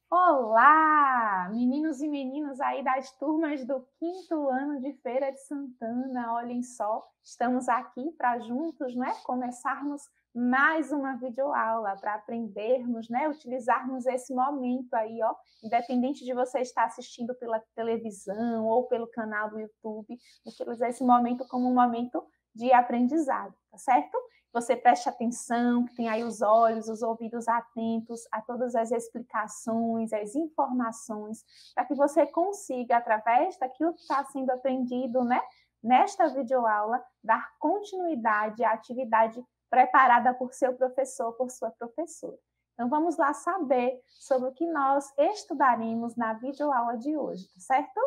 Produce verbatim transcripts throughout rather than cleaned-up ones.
Olá, meninos e meninas aí das turmas do quinto ano de Feira de Santana. Olhem só, estamos aqui para juntos, né, começarmos mais uma videoaula para aprendermos, né, utilizarmos esse momento aí, ó, independente de você estar assistindo pela televisão ou pelo canal do YouTube, utilizar esse momento como um momento de aprendizado, tá certo? Você preste atenção, que tem aí os olhos, os ouvidos atentos a todas as explicações, as informações, para que você consiga, através daquilo que está sendo aprendido, né, nesta videoaula, dar continuidade à atividade preparada por seu professor, por sua professora. Então, vamos lá saber sobre o que nós estudaremos na videoaula de hoje, tá certo?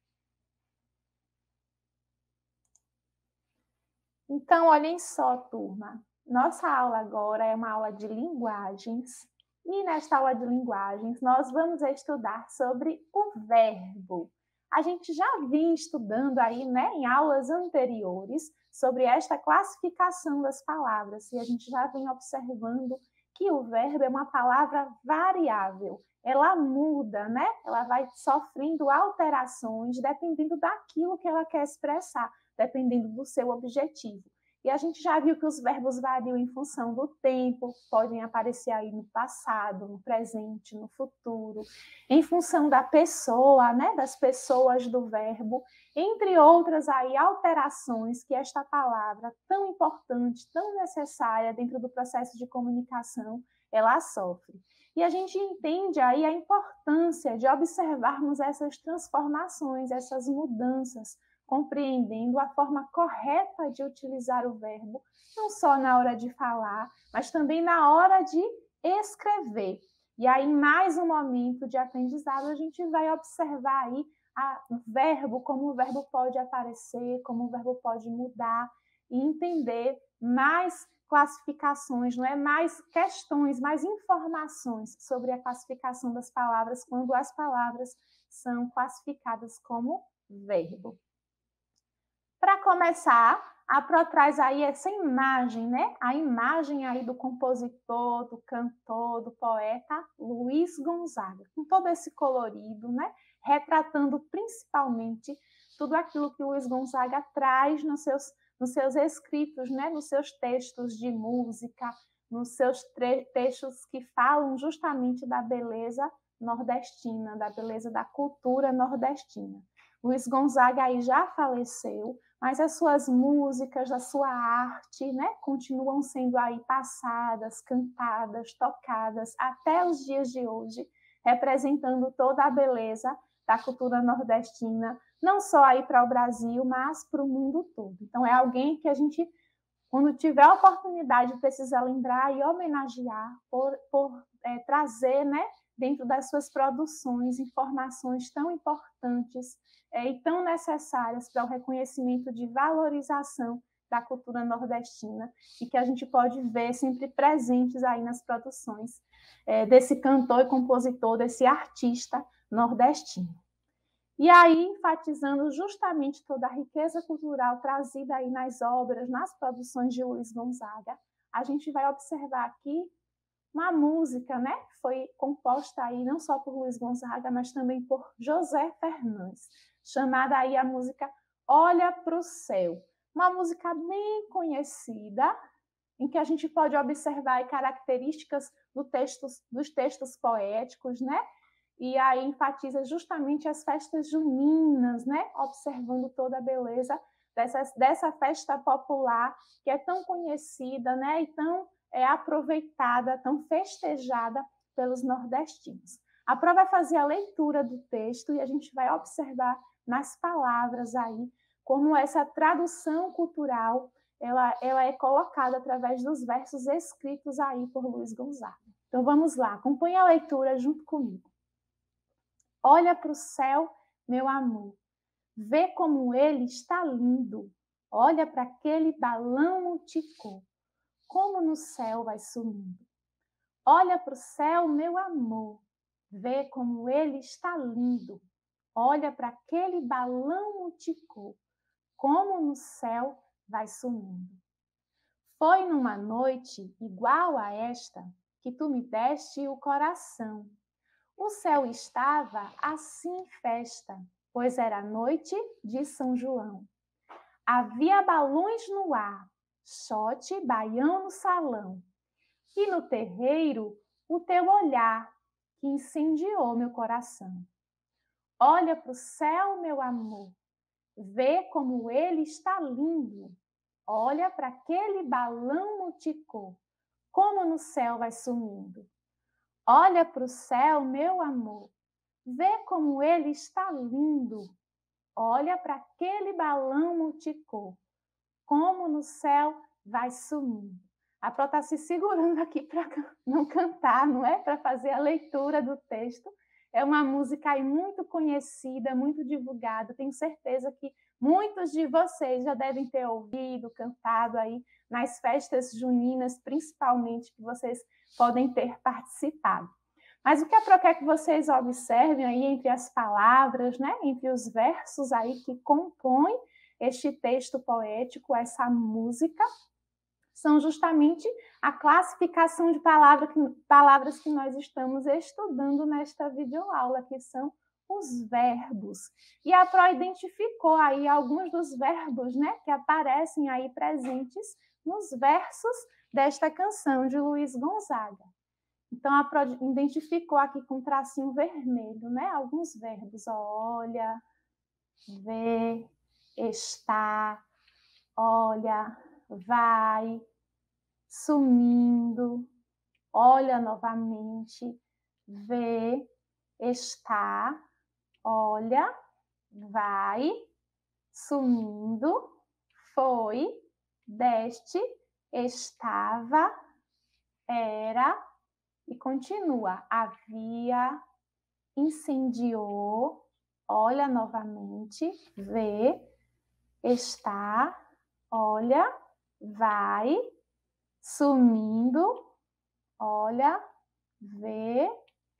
Então, olhem só, turma. Nossa aula agora é uma aula de linguagens. E nesta aula de linguagens, nós vamos estudar sobre o verbo. A gente já vinha estudando aí, né, em aulas anteriores, sobre esta classificação das palavras. E a gente já vem observando que o verbo é uma palavra variável. Ela muda, né? Ela vai sofrendo alterações dependendo daquilo que ela quer expressar, dependendo do seu objetivo. E a gente já viu que os verbos variam em função do tempo, podem aparecer aí no passado, no presente, no futuro, em função da pessoa, né, das pessoas do verbo, entre outras aí alterações que esta palavra tão importante, tão necessária dentro do processo de comunicação, ela sofre. E a gente entende aí a importância de observarmos essas transformações, essas mudanças, compreendendo a forma correta de utilizar o verbo, não só na hora de falar, mas também na hora de escrever. E aí, mais um momento de aprendizado, a gente vai observar aí a, o verbo, como o verbo pode aparecer, como o verbo pode mudar, e entender mais classificações, não é? Mais questões, mais informações sobre a classificação das palavras quando as palavras são classificadas como verbo. Para começar, a Pro traz aí essa imagem, né? A imagem aí do compositor, do cantor, do poeta Luiz Gonzaga, com todo esse colorido, né? Retratando principalmente tudo aquilo que Luiz Gonzaga traz nos seus, nos seus escritos, né? Nos seus textos de música, nos seus textos que falam justamente da beleza nordestina, da beleza da cultura nordestina. Luiz Gonzaga aí já faleceu, mas as suas músicas, a sua arte, né, continuam sendo aí passadas, cantadas, tocadas até os dias de hoje, representando toda a beleza da cultura nordestina, não só aí para o Brasil, mas para o mundo todo. Então é alguém que a gente, quando tiver a oportunidade, precisa lembrar e homenagear por, por é, trazer, né, dentro das suas produções, informações tão importantes é, e tão necessárias para o reconhecimento de valorização da cultura nordestina e que a gente pode ver sempre presentes aí nas produções é, desse cantor e compositor, desse artista nordestino. E aí, enfatizando justamente toda a riqueza cultural trazida aí nas obras, nas produções de Luiz Gonzaga, a gente vai observar aqui uma música, né, que foi composta aí não só por Luiz Gonzaga, mas também por José Fernandes, chamada aí a música Olha para o Céu. Uma música bem conhecida, em que a gente pode observar aí características do textos, dos textos poéticos, né? E aí enfatiza justamente as festas juninas, né? Observando toda a beleza dessa, dessa festa popular que é tão conhecida, né? E tão é, aproveitada, tão festejada pelos nordestinos. A prova vai fazer a leitura do texto e a gente vai observar nas palavras aí como essa tradução cultural ela, ela é colocada através dos versos escritos aí por Luiz Gonzaga. Então vamos lá, acompanhe a leitura junto comigo. Olha para o céu, meu amor, vê como ele está lindo. Olha para aquele balão multicor, como no céu vai sumindo. Olha para o céu, meu amor, vê como ele está lindo. Olha para aquele balão multicor, como no céu vai sumindo. Foi numa noite igual a esta que tu me deste o coração. O céu estava assim em festa, pois era noite de São João. Havia balões no ar, xote, baião no salão. E no terreiro, o teu olhar, que incendiou meu coração. Olha para o céu, meu amor, vê como ele está lindo. Olha para aquele balão multicor, como no céu vai sumindo. Olha para o céu, meu amor, vê como ele está lindo. Olha para aquele balão multicor, como no céu vai sumindo. A Pro está se segurando aqui para não cantar, não é? Para fazer a leitura do texto. É uma música aí muito conhecida, muito divulgada. Tenho certeza que muitos de vocês já devem ter ouvido, cantado aí nas festas juninas, principalmente, que vocês podem ter participado. Mas o que a Pro quer que vocês observem aí entre as palavras, né? Entre os versos aí que compõem este texto poético, essa música, são justamente a classificação de palavra que, palavras que nós estamos estudando nesta videoaula, que são os verbos. E a Pro identificou aí alguns dos verbos, né, que aparecem aí presentes nos versos desta canção de Luiz Gonzaga. Então, a Pro identificou aqui com um tracinho vermelho, né, alguns verbos. Olha, vê, está, olha, vai, sumindo, olha novamente, vê, está, olha, vai, sumindo, foi, deste, estava, era e continua. Havia, incendiou, olha novamente, vê, está, olha, vai, sumindo, olha, vê,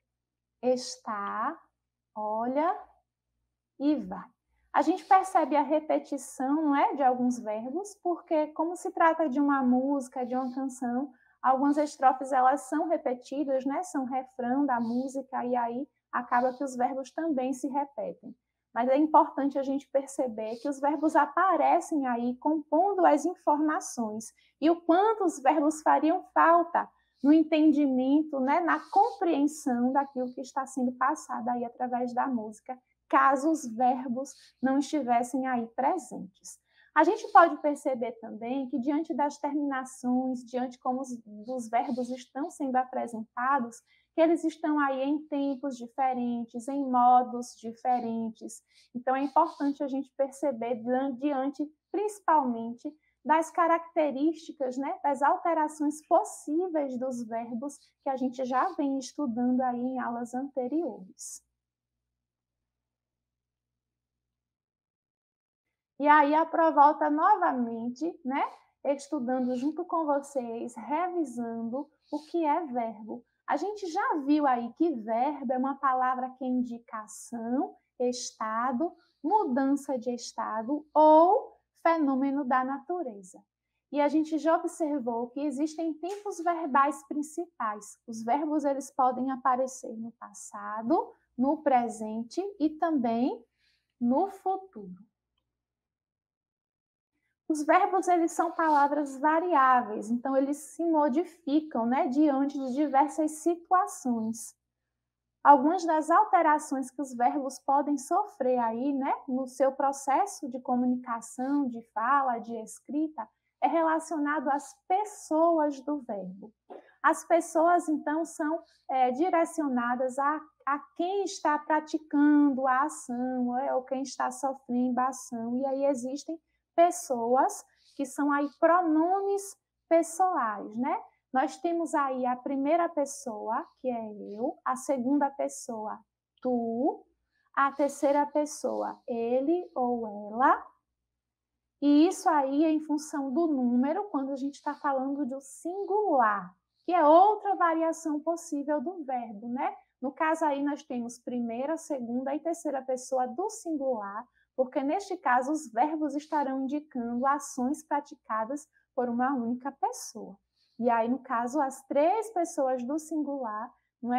está, olha e vai. A gente percebe a repetição, não é, de alguns verbos, porque como se trata de uma música, de uma canção, algumas estrofes elas são repetidas, né? São refrão da música e aí acaba que os verbos também se repetem. Mas é importante a gente perceber que os verbos aparecem aí compondo as informações e o quanto os verbos fariam falta no entendimento, né? Na compreensão daquilo que está sendo passado aí através da música, caso os verbos não estivessem aí presentes. A gente pode perceber também que, diante das terminações, diante como os, os verbos estão sendo apresentados, que eles estão aí em tempos diferentes, em modos diferentes. Então, é importante a gente perceber, diante, principalmente, das características, né, das alterações possíveis dos verbos que a gente já vem estudando aí em aulas anteriores. E aí a Pro volta novamente, né, estudando junto com vocês, revisando o que é verbo. A gente já viu aí que verbo é uma palavra que indica ação, estado, mudança de estado ou fenômeno da natureza. E a gente já observou que existem tipos verbais principais. Os verbos eles podem aparecer no passado, no presente e também no futuro. Os verbos eles são palavras variáveis, então eles se modificam, né, diante de diversas situações. Algumas das alterações que os verbos podem sofrer aí, né, no seu processo de comunicação, de fala, de escrita, é relacionado às pessoas do verbo. As pessoas, então, são é, direcionadas a, a quem está praticando a ação, é, ou quem está sofrendo a ação, e aí existem pessoas que são aí pronomes pessoais, né? Nós temos aí a primeira pessoa, que é eu, a segunda pessoa, tu, a terceira pessoa, ele ou ela, e isso aí é em função do número, quando a gente está falando do singular, que é outra variação possível do verbo, né? No caso aí nós temos primeira, segunda e terceira pessoa do singular, porque neste caso os verbos estarão indicando ações praticadas por uma única pessoa. E aí, no caso, as três pessoas do singular, não é?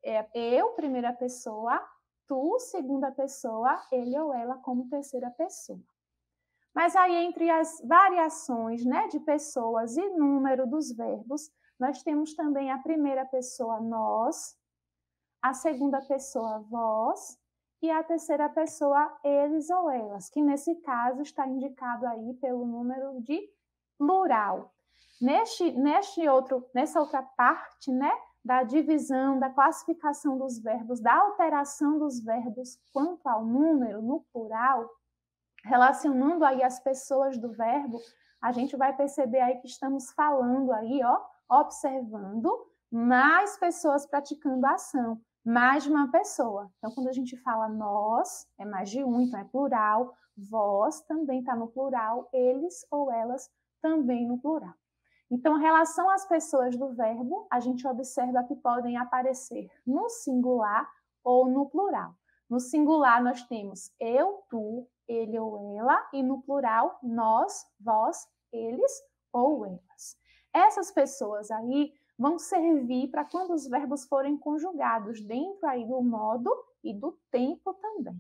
é eu, primeira pessoa, tu, segunda pessoa, ele ou ela como terceira pessoa. Mas aí, entre as variações, né, de pessoas e número dos verbos, nós temos também a primeira pessoa, nós, a segunda pessoa, vós, e a terceira pessoa, eles ou elas, que nesse caso está indicado aí pelo número de plural. Neste, neste outro, nessa outra parte, né, da divisão, da classificação dos verbos, da alteração dos verbos quanto ao número no plural, relacionando aí as pessoas do verbo, a gente vai perceber aí que estamos falando aí, ó, observando mais pessoas praticando a ação, mais de uma pessoa. Então, quando a gente fala nós, é mais de um, então é plural, vós também está no plural, eles ou elas também no plural. Então, em relação às pessoas do verbo, a gente observa que podem aparecer no singular ou no plural. No singular, nós temos eu, tu, ele ou ela, e no plural, nós, vós, eles ou elas. Essas pessoas aí vão servir para quando os verbos forem conjugados dentro aí do modo e do tempo também.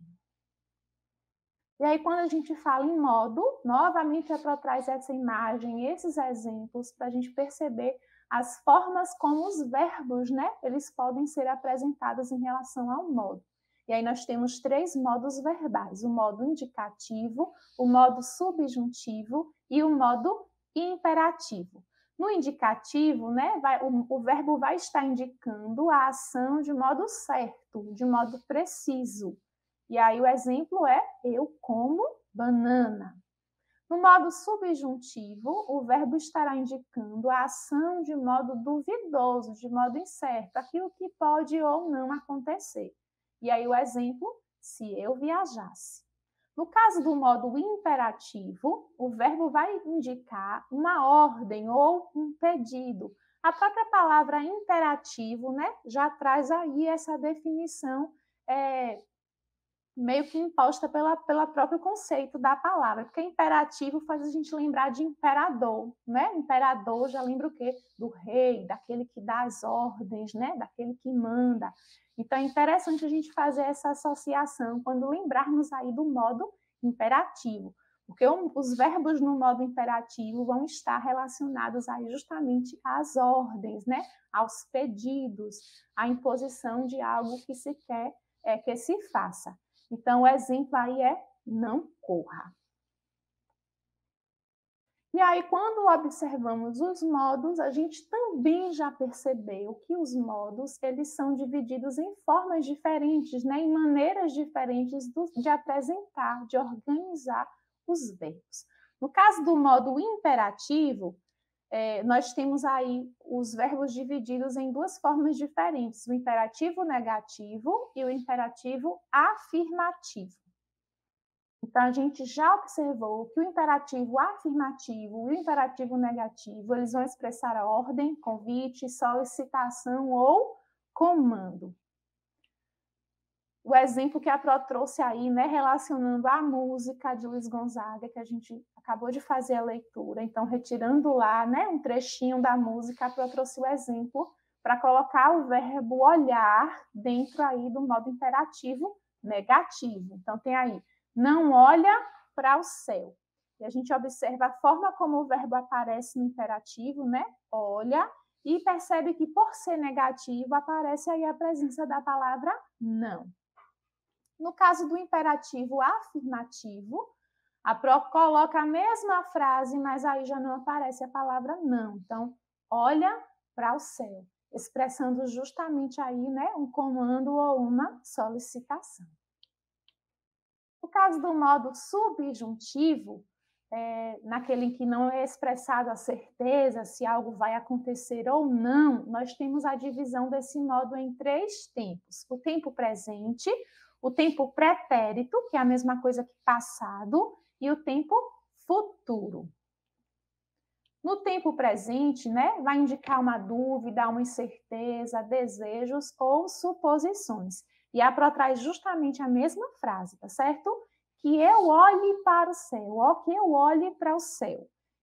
E aí, quando a gente fala em modo, novamente é para trás essa imagem, esses exemplos, para a gente perceber as formas como os verbos, né, eles podem ser apresentados em relação ao modo. E aí nós temos três modos verbais, o modo indicativo, o modo subjuntivo e o modo imperativo. No indicativo, né, vai, o, o verbo vai estar indicando a ação de modo certo, de modo preciso. E aí o exemplo é eu como banana. No modo subjuntivo, o verbo estará indicando a ação de modo duvidoso, de modo incerto, aquilo que pode ou não acontecer. E aí o exemplo, se eu viajasse. No caso do modo imperativo, o verbo vai indicar uma ordem ou um pedido. A própria palavra imperativo, né, já traz aí essa definição é, meio que imposta pela, pela próprio conceito da palavra, porque imperativo faz a gente lembrar de imperador, né? Imperador já lembra o quê? Do rei, daquele que dá as ordens, né? Daquele que manda. Então, é interessante a gente fazer essa associação quando lembrarmos aí do modo imperativo, porque os verbos no modo imperativo vão estar relacionados aí justamente às ordens, né? Aos pedidos, à imposição de algo que se quer é, que se faça. Então, o exemplo aí é não corra. E aí, quando observamos os modos, a gente também já percebeu que os modos, eles são divididos em formas diferentes, né? Em maneiras diferentes do, de apresentar, de organizar os verbos. No caso do modo imperativo, é, nós temos aí os verbos divididos em duas formas diferentes, o imperativo negativo e o imperativo afirmativo. Então, a gente já observou que o imperativo afirmativo e o imperativo negativo, eles vão expressar a ordem, convite, solicitação ou comando. O exemplo que a Pro trouxe aí, né, relacionando a música de Luiz Gonzaga, que a gente acabou de fazer a leitura, então, retirando lá, né, um trechinho da música, a Pro trouxe o exemplo para colocar o verbo olhar dentro aí do modo imperativo negativo. Então, tem aí, não olha para o céu. E a gente observa a forma como o verbo aparece no imperativo, né, olha, e percebe que, por ser negativo, aparece aí a presença da palavra não. No caso do imperativo afirmativo, a Pro coloca a mesma frase, mas aí já não aparece a palavra não. Então, olha para o céu, expressando justamente aí, né, um comando ou uma solicitação. No caso do modo subjuntivo, é, naquele em que não é expressada a certeza se algo vai acontecer ou não, nós temos a divisão desse modo em três tempos. O tempo presente, o tempo pretérito, que é a mesma coisa que passado, e o tempo futuro. No tempo presente, né, vai indicar uma dúvida, uma incerteza, desejos ou suposições. E a Pro traz justamente a mesma frase, tá certo? Que eu olhe para o céu, ó, que eu olhe para o céu.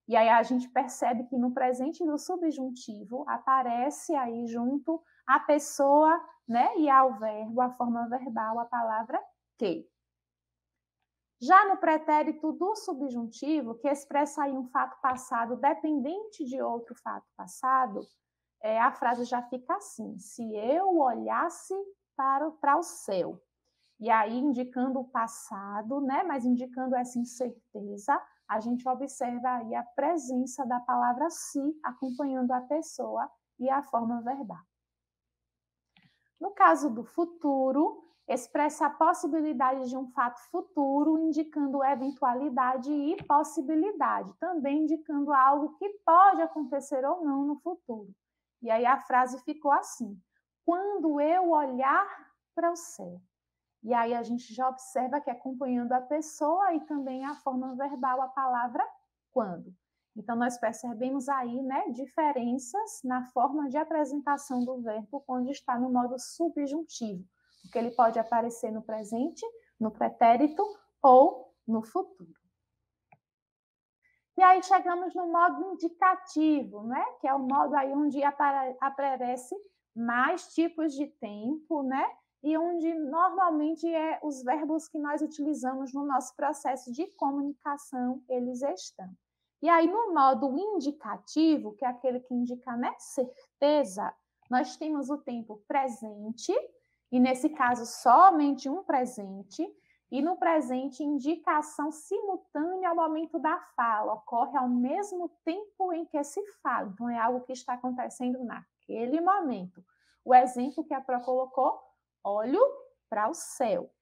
E aí a gente percebe que no presente do subjuntivo aparece aí junto a pessoa, né, e ao verbo, a forma verbal, a palavra que. Já no pretérito do subjuntivo, que expressa aí um fato passado dependente de outro fato passado, é, a frase já fica assim: se eu olhasse para, para o céu. E aí, indicando o passado, né, mas indicando essa incerteza, a gente observa aí a presença da palavra se acompanhando a pessoa e a forma verbal. No caso do futuro, expressa a possibilidade de um fato futuro, indicando eventualidade e possibilidade, também indicando algo que pode acontecer ou não no futuro. E aí a frase ficou assim: quando eu olhar para o céu. E aí a gente já observa que acompanhando a pessoa e também a forma verbal, a palavra quando. Então, nós percebemos aí, né, diferenças na forma de apresentação do verbo quando está no modo subjuntivo, porque ele pode aparecer no presente, no pretérito ou no futuro. E aí chegamos no modo indicativo, né, que é o modo aí onde aparece mais tipos de tempo, né, e onde normalmente é os verbos que nós utilizamos no nosso processo de comunicação, eles estão. E aí, no modo indicativo, que é aquele que indica, né, certeza, nós temos o tempo presente, e nesse caso somente um presente, e no presente indica a ação simultânea ao momento da fala, ocorre ao mesmo tempo em que se fala, então é algo que está acontecendo naquele momento. O exemplo que a Pro colocou: olho para o céu.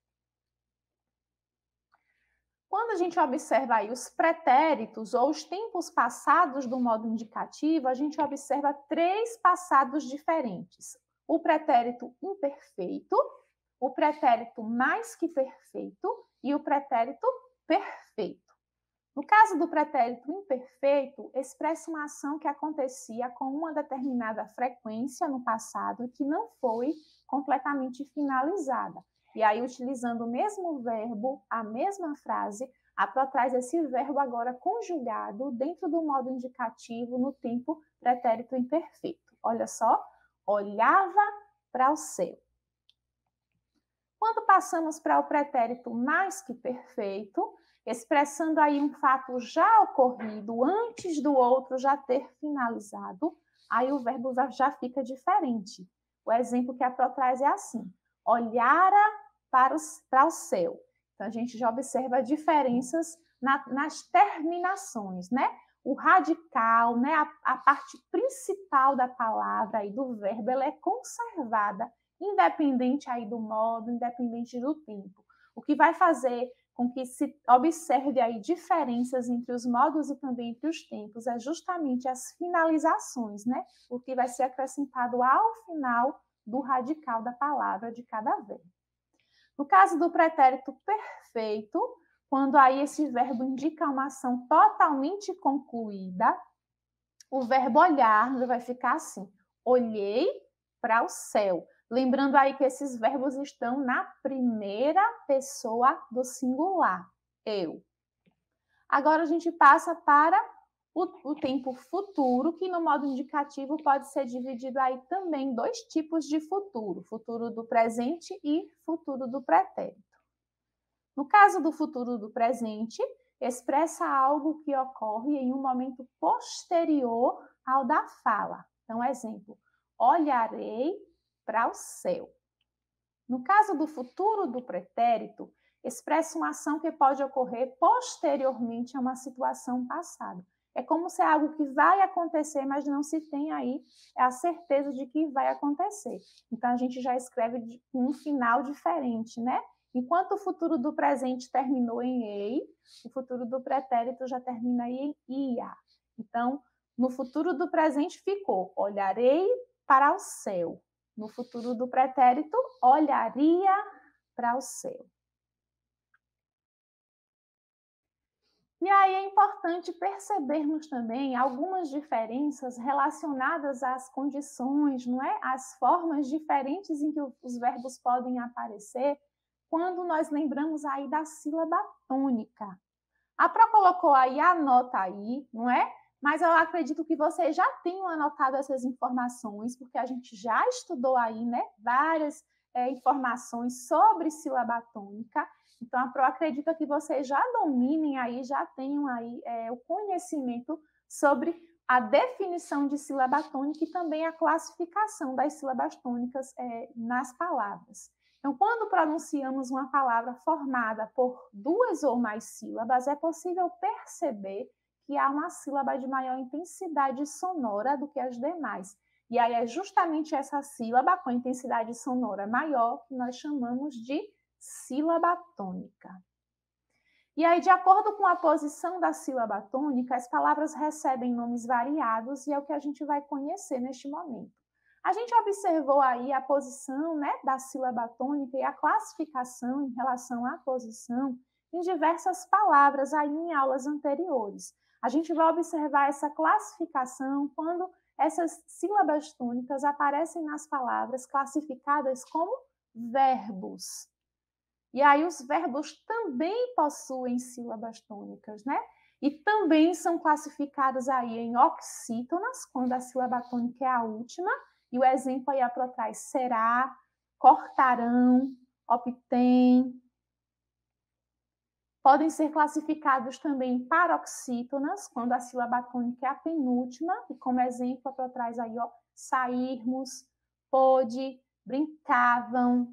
Quando a gente observa aí os pretéritos ou os tempos passados do modo indicativo, a gente observa três passados diferentes: o pretérito imperfeito, o pretérito mais que perfeito e o pretérito perfeito. No caso do pretérito imperfeito, expressa uma ação que acontecia com uma determinada frequência no passado e que não foi completamente finalizada. E aí, utilizando o mesmo verbo, a mesma frase, a Pro traz esse verbo agora conjugado dentro do modo indicativo no tempo pretérito imperfeito. Olha só, olhava para o céu. Quando passamos para o pretérito mais que perfeito, expressando aí um fato já ocorrido antes do outro já ter finalizado, aí o verbo já fica diferente. O exemplo que a Pro traz é assim: olhara para o, para o céu. Então, a gente já observa diferenças na, nas terminações, né? O radical, né? A, a parte principal da palavra e do verbo, ela é conservada, independente aí do modo, independente do tempo. O que vai fazer com que se observe aí diferenças entre os modos e também entre os tempos é justamente as finalizações, né? O que vai ser acrescentado ao final do radical da palavra de cada verbo. No caso do pretérito perfeito, quando aí esse verbo indica uma ação totalmente concluída, o verbo olhar vai ficar assim: olhei para o céu. Lembrando aí que esses verbos estão na primeira pessoa do singular, eu. Agora a gente passa para o, o tempo futuro, que no modo indicativo pode ser dividido aí também em dois tipos de futuro: futuro do presente e futuro do pretérito. No caso do futuro do presente, expressa algo que ocorre em um momento posterior ao da fala. Então, exemplo: olharei para o céu. No caso do futuro do pretérito, expressa uma ação que pode ocorrer posteriormente a uma situação passada. É como se é algo que vai acontecer, mas não se tem aí a certeza de que vai acontecer. Então, a gente já escreve um final diferente, né? Enquanto o futuro do presente terminou em ei, o futuro do pretérito já termina em ia. Então, no futuro do presente ficou: olharei para o céu. No futuro do pretérito, olharia para o céu. E aí é importante percebermos também algumas diferenças relacionadas às condições, não é? Às formas diferentes em que os verbos podem aparecer quando nós lembramos aí da sílaba tônica. A Pro colocou aí, anota aí, não é? mas eu acredito que vocês já tenham anotado essas informações, porque a gente já estudou aí, né, várias é, informações sobre sílaba tônica. Então, eu acredito que vocês já dominem aí, já tenham aí é, o conhecimento sobre a definição de sílaba tônica e também a classificação das sílabas tônicas é, nas palavras. Então, quando pronunciamos uma palavra formada por duas ou mais sílabas, é possível perceber que há uma sílaba de maior intensidade sonora do que as demais. E aí é justamente essa sílaba com intensidade sonora maior que nós chamamos de sílaba tônica. E aí, de acordo com a posição da sílaba tônica, as palavras recebem nomes variados e é o que a gente vai conhecer neste momento. A gente observou aí a posição, né, da sílaba tônica e a classificação em relação à posição em diversas palavras aí em aulas anteriores. A gente vai observar essa classificação quando essas sílabas tônicas aparecem nas palavras classificadas como verbos. E aí os verbos também possuem sílabas tônicas, né? E também são classificados aí em oxítonas, quando a sílaba tônica é a última, e o exemplo aí para trás será, cortarão, obtém. Podem ser classificados também em paroxítonas, quando a sílaba tônica é a penúltima, e como exemplo para trás aí, ó, sairmos, pôde, brincavam.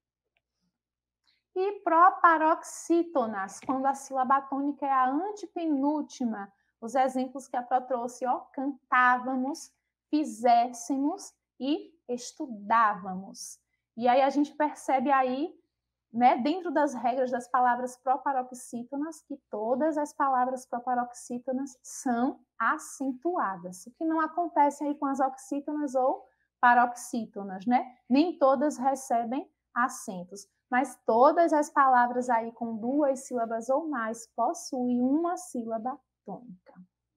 E proparoxítonas, quando a sílaba tônica é a antepenúltima. Os exemplos que a Pro trouxe, ó, cantávamos, fizéssemos e estudávamos. E aí a gente percebe aí, né, dentro das regras das palavras proparoxítonas, que todas as palavras proparoxítonas são acentuadas, o que não acontece aí com as oxítonas ou paroxítonas, né? Nem todas recebem acentos, mas todas as palavras aí com duas sílabas ou mais possuem uma sílaba tônica.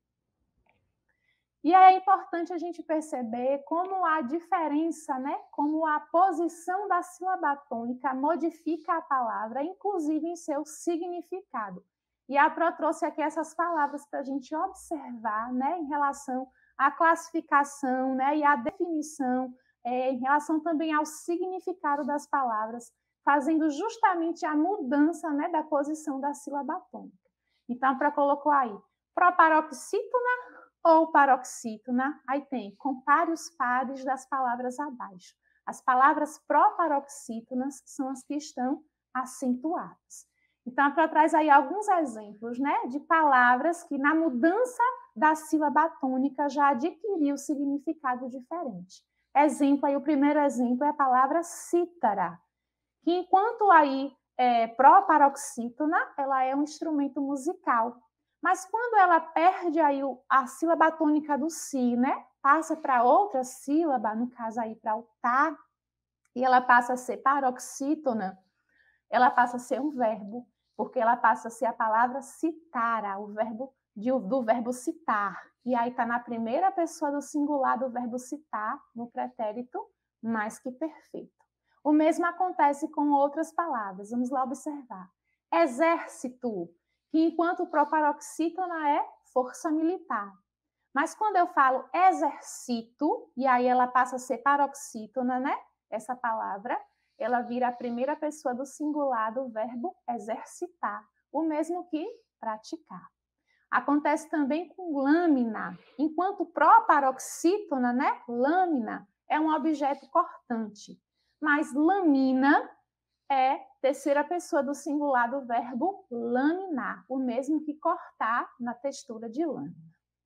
E é importante a gente perceber como a diferença, né, como a posição da sílaba tônica modifica a palavra, inclusive em seu significado. E a Pro trouxe aqui essas palavras para a gente observar, né, em relação à classificação, né, e à definição, é, em relação também ao significado das palavras, fazendo justamente a mudança, né, da posição da sílaba tônica. Então, a Pro colocou aí, proparoxítona ou paroxítona, aí tem, compare os pares das palavras abaixo. As palavras proparoxítonas são as que estão acentuadas. Então, a Pro traz aí alguns exemplos, né, de palavras que na mudança da sílaba tônica já adquiriu significado diferente. Exemplo aí, o primeiro exemplo é a palavra cítara, que enquanto aí é proparoxítona, ela é um instrumento musical. Mas quando ela perde aí a sílaba tônica do si, né? Passa para outra sílaba, no caso aí para o tá, e ela passa a ser paroxítona, ela passa a ser um verbo, porque ela passa a ser a palavra citara, o verbo de, do verbo citar. E aí está na primeira pessoa do singular do verbo citar, no pretérito mais que perfeito. O mesmo acontece com outras palavras. Vamos lá observar. Exército, que enquanto proparoxítona é força militar. Mas quando eu falo exercito, e aí ela passa a ser paroxítona, né? Essa palavra, ela vira a primeira pessoa do singular do verbo exercitar, o mesmo que praticar. Acontece também com lâmina. Enquanto proparoxítona, né? Lâmina é um objeto cortante. Mas lamina é terceira pessoa do singular do verbo laminar, o mesmo que cortar na textura de lâmina.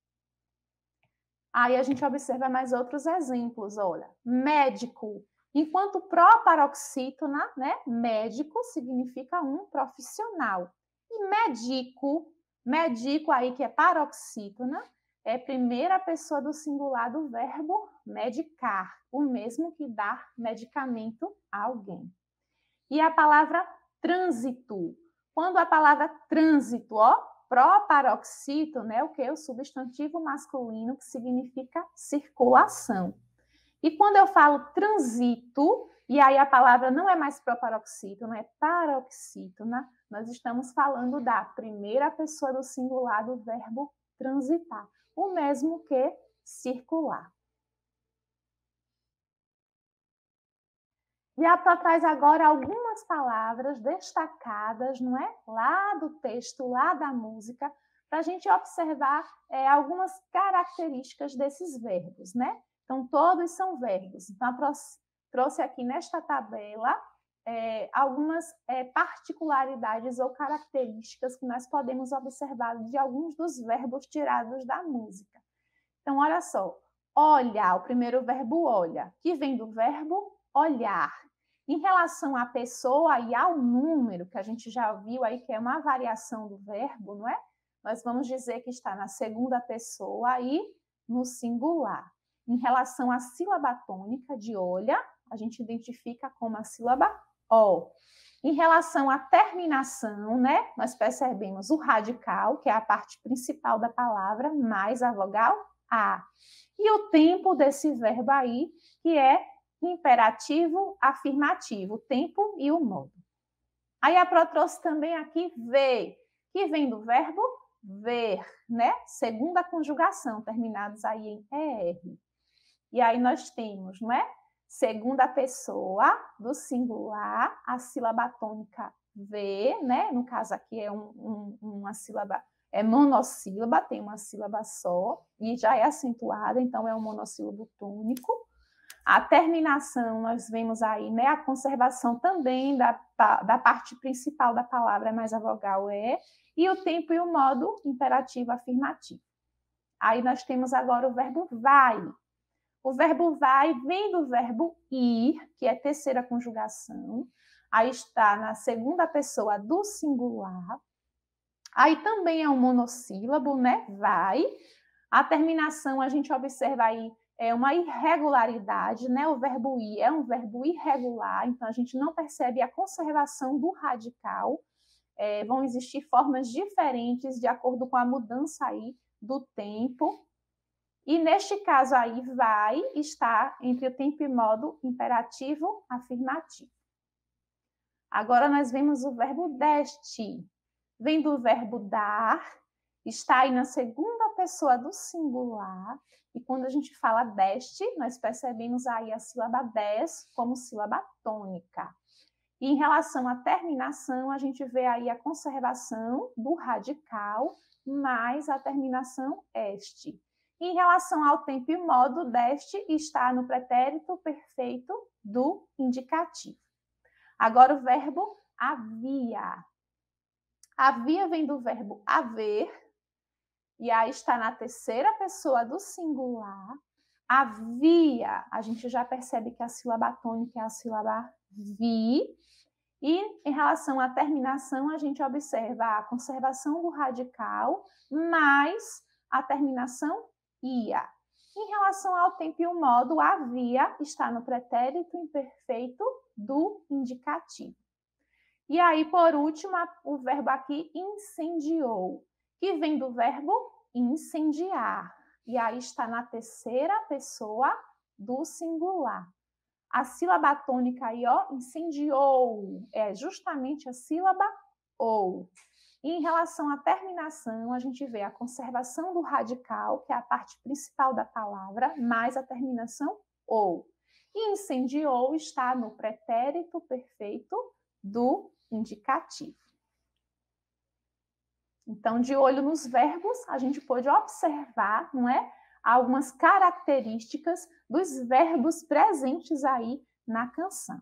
Aí a gente observa mais outros exemplos, olha. Médico. Enquanto proparoxítona, né? Médico significa um profissional. E médico, médico aí que é paroxítona, é primeira pessoa do singular do verbo medicar, o mesmo que dar medicamento a alguém. E a palavra trânsito. Quando a palavra trânsito, ó, proparoxítono, né, o que é o substantivo masculino que significa circulação. E quando eu falo transito, e aí a palavra não é mais proparoxítono, é paroxítona, nós estamos falando da primeira pessoa do singular do verbo transitar, o mesmo que circular. E a Pró traz agora algumas palavras destacadas, não é? Lá do texto, lá da música, para a gente observar é, algumas características desses verbos, né? Então, todos são verbos. Então, a Pró trouxe aqui nesta tabela é, algumas é, particularidades ou características que nós podemos observar de alguns dos verbos tirados da música. Então, olha só. Olha, o primeiro verbo olha, que vem do verbo olhar. Em relação à pessoa e ao número, que a gente já viu aí que é uma variação do verbo, não é? Nós vamos dizer que está na segunda pessoa e no singular. Em relação à sílaba tônica de olha, a gente identifica como a sílaba O. Em relação à terminação, né? Nós percebemos o radical, que é a parte principal da palavra, mais a vogal A. E o tempo desse verbo aí, que é imperativo, afirmativo, o tempo e o modo. Aí a Pró trouxe também aqui ver, que vem do verbo ver, né? Segunda conjugação, terminados aí em er. E aí nós temos, não é? Segunda pessoa do singular, a sílaba tônica ver, né? No caso aqui é um, um, uma sílaba, é monossílaba, tem uma sílaba só, e já é acentuada, então é um monossílabo tônico. A terminação, nós vemos aí, né, a conservação também da, da parte principal da palavra, mais a vogal é, e o tempo e o modo imperativo afirmativo. Aí nós temos agora o verbo vai. O verbo vai vem do verbo ir, que é terceira conjugação. Aí está na segunda pessoa do singular. Aí também é um monossílabo, né, vai. A terminação, a gente observa aí, é uma irregularidade, né? O verbo ir é um verbo irregular, então a gente não percebe a conservação do radical. É, vão existir formas diferentes de acordo com a mudança aí do tempo. E neste caso aí, vai estar entre o tempo e modo imperativo afirmativo. Agora nós vemos o verbo deste. Vem do verbo dar, está aí na segunda pessoa do singular. E quando a gente fala deste, nós percebemos aí a sílaba des como sílaba tônica. E em relação à terminação, a gente vê aí a conservação do radical mais a terminação este. E em relação ao tempo e modo, deste está no pretérito perfeito do indicativo. Agora o verbo havia. Havia vem do verbo haver. E aí está na terceira pessoa do singular. Havia, a gente já percebe que a sílaba tônica é a sílaba vi. E em relação à terminação, a gente observa a conservação do radical, mais a terminação ia. Em relação ao tempo e o modo, havia está no pretérito imperfeito do indicativo. E aí, por último, o verbo aqui incendiou, que vem do verbo incendiar. E aí está na terceira pessoa do singular. A sílaba tônica aí, ó, incendiou, é justamente a sílaba ou. E em relação à terminação, a gente vê a conservação do radical, que é a parte principal da palavra, mais a terminação ou. E incendiou está no pretérito perfeito do indicativo. Então, de olho nos verbos, a gente pode observar, não é, algumas características dos verbos presentes aí na canção.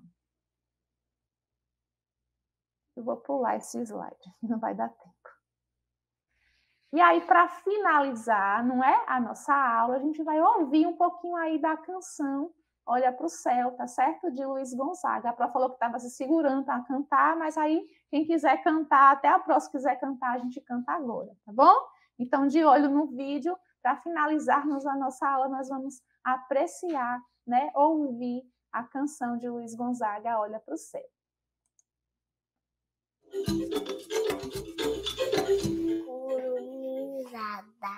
Eu vou pular esse slide, não vai dar tempo. E aí, para finalizar, não é, a nossa aula, a gente vai ouvir um pouquinho aí da canção Olha para o Céu, tá certo? De Luiz Gonzaga. A Pró falou que estava se segurando para cantar, mas aí quem quiser cantar, até a Pró se quiser cantar, a gente canta agora, tá bom? Então, de olho no vídeo, para finalizarmos a nossa aula, nós vamos apreciar, né, ouvir a canção de Luiz Gonzaga, Olha para o Céu. Colonizada.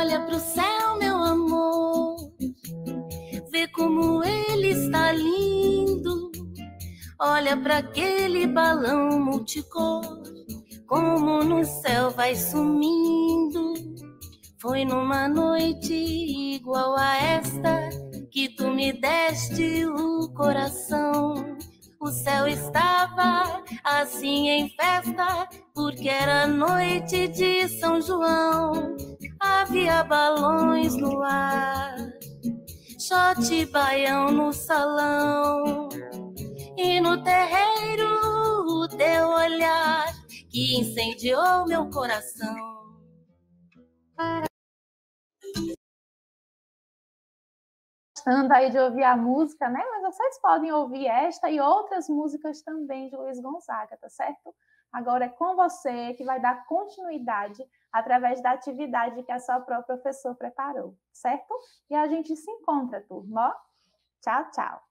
Olha pro céu, meu amor, vê como ele está lindo. Olha para aquele balão multicor, como no céu vai sumindo. Foi numa noite igual a esta que tu me deste o coração. O céu estava assim em festa, porque era noite de São João. Havia balões no ar, shot baião no salão, e no terreiro o teu olhar que incendiou meu coração. Gostando aí de ouvir a música, né? Mas vocês podem ouvir esta e outras músicas também de Luiz Gonzaga, tá certo? Agora é com você que vai dar continuidade através da atividade que a sua própria professora preparou, certo? E a gente se encontra, turma. Tchau, tchau.